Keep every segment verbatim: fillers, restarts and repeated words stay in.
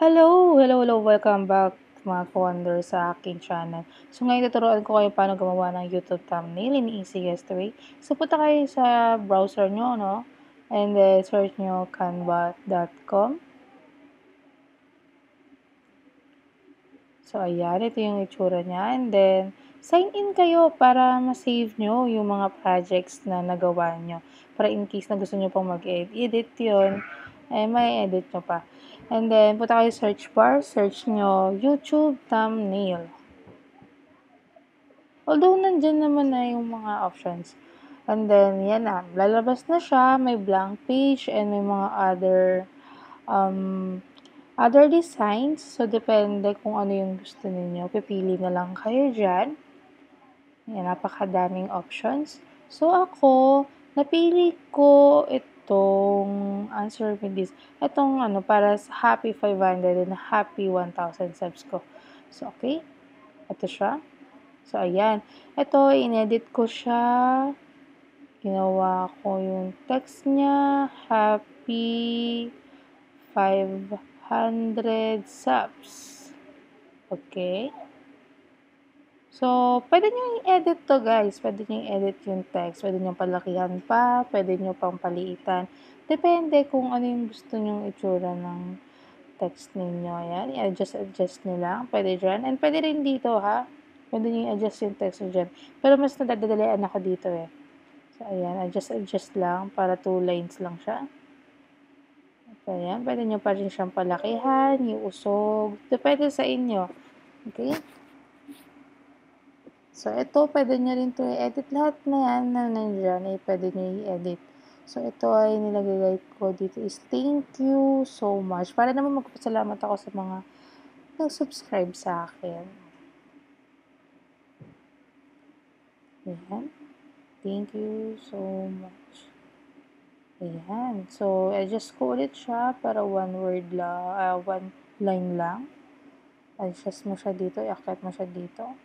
Hello! Hello, hello! Welcome back mga ka-wonder sa aking channel. So ngayon tuturuan ko kayo paano gumawa ng YouTube thumbnail in easiest way. So punta kayo sa browser nyo, no? And then search nyo canva dot com. So ayan, ito yung itsura niya. And then sign in kayo para ma-save nyo yung mga projects na nagawa nyo. Para in case na gusto nyo pang mag-edit yun, eh may edit nyo pa. And then, punta kayo search bar, search nyo YouTube thumbnail. Although, nandyan naman na yung mga options. And then, yan na. Lalabas na siya. May blank page and may mga other um, other designs. So, depende kung ano yung gusto ninyo. Pipili na lang kayo dyan. Yan, napakadaming options. So, ako, napili ko itong answer me this. Itong ano, para sa happy five hundred and happy one thousand subs ko. So, okay. Ito siya. So, ayan. Ito, inedit ko siya. Ginawa ko yung text niya. Happy five hundred subs. Okay. So, pwede nyo i-edit to, guys. Pwede nyo i-edit yung text. Pwede nyo palakihan pa. Pwede nyo pang paliitan. Depende kung ano yung gusto nyong itsura ng text ninyo. Ayan. I-adjust, adjust nyo lang. Pwede dyan. And pwede rin dito, ha. Pwede nyo i-adjust yung text nyo dyan. Pero mas nadadalian ako dito, eh. So, ayan. Adjust, adjust lang. Para two lines lang siya. So, ayan. Pwede nyo pa rin siyang palakihan, iusog. Depende sa inyo. Okay? So, ito, pwede nyo rin ito i-edit. Lahat na yan na nandiyan, eh, pwede nyo i-edit. So, ito ay nilagay ko dito is thank you so much. Para naman magpasalamat ako sa mga nag-subscribe sa akin. Ayan. Thank you so much. Ayan. So, adjust ko ulit siya para one word lang, uh, one line lang. Adjust mo siya dito, i-akit mo siya dito.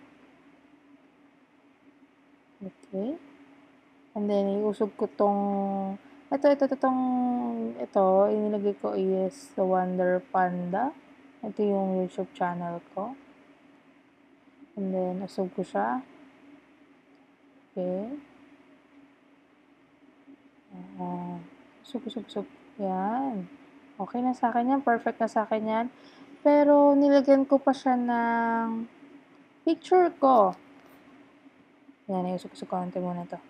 Okay. And then, iusog ko tong, ito, ito, ito, itong, ito, inilagay ko is The Wonder Panda. Ito yung YouTube channel ko. And then, usog ko siya. Okay. Uh, usog, usog, usog. Yan. Okay na sa akin yan. Perfect na sa akin yan. Pero, nilagyan ko pa siya ng picture ko. Yan, iusog-usog konti muna to.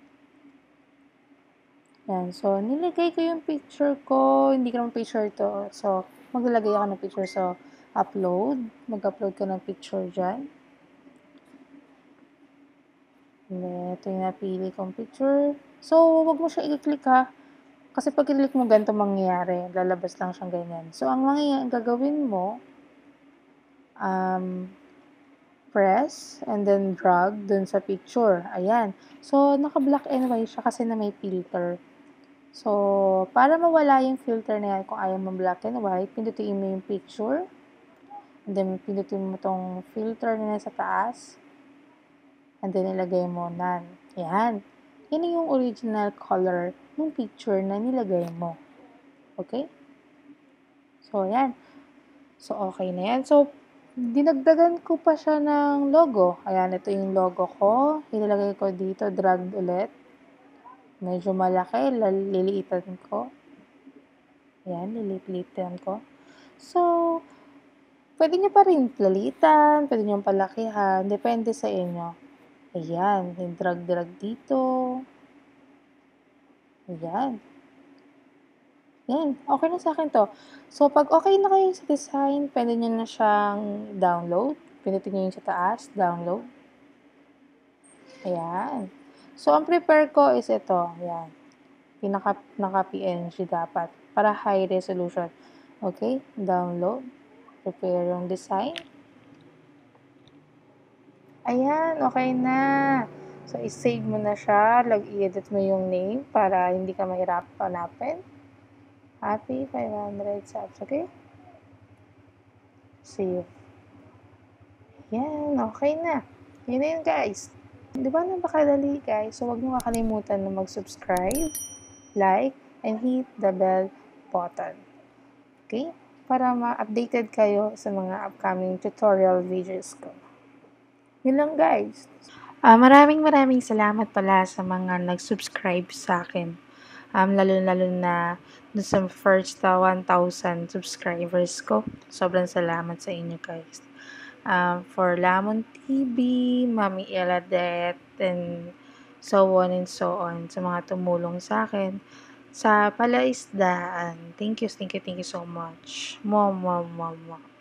Yan. So, nilagay ko yung picture ko. Hindi ko naman picture to. So, maglalagay ako ng picture. So, upload. Mag-upload ko ng picture dyan. And then, ito yung napili kong picture. So, wag mo siya i-click, ha. Kasi pag i-click mo, ganito mangyayari. Lalabas lang siyang ganyan. So, ang mangyayari, gagawin mo, um, press, and then drag dun sa picture. Ayan. So, naka-black and white siya kasi na may filter. So, para mawala yung filter na yan, kung ayaw mo black and white, pindutin mo yung picture. And then, pindutin mo tong filter na nasa taas. And then, ilagay mo none. Ayan. Yan yung original color ng picture na nilagay mo. Okay? So, ayan. So, okay na yan. So, dinagdagan ko pa siya ng logo. Ayan, ito yung logo ko. Ilalagay ko dito, drag ulit. Medyo malaki, liliitan ko. Ayan, liliitan ko. So, pwede nyo pa rin lalitan, pwede nyo palakihan, depende sa inyo. Ayan, yung drag-drag dito. Ayan. Yan, okay na sa akin to. So, pag okay na kayo sa design, pwede nyo na siyang download. Pinutin nyo yung sa taas, download. Ayan. So, ang prepare ko is ito. Ayan. Pinaka, naka-P N G dapat. Para high resolution. Okay, download. Prepare yung design. Ayan, okay na. So, i-save mo na siya. Lag-i-edit mo yung name para hindi ka mahirap hanapin. Happy five hundred subs, okay? Save. Yan, okay na. Yun na yun, guys. Di ba napakadali, guys? So, huwag niyo kakalimutan na mag-subscribe, like, and hit the bell button. Okay? para ma-updated kayo sa mga upcoming tutorial videos ko. Yun lang guys. Ah, maraming maraming salamat pala sa mga nag-subscribe sa akin. Um, lalo-lalo na dun sa first uh, one thousand subscribers ko. Sobrang salamat sa inyo guys. Um, for Lamon T V, Mami Eladet, and so on and so on. Sa mga tumulong sa akin. Sa palaisdaan. Thank you, thank you, thank you so much. Mwah, mwah, mwah, mwah.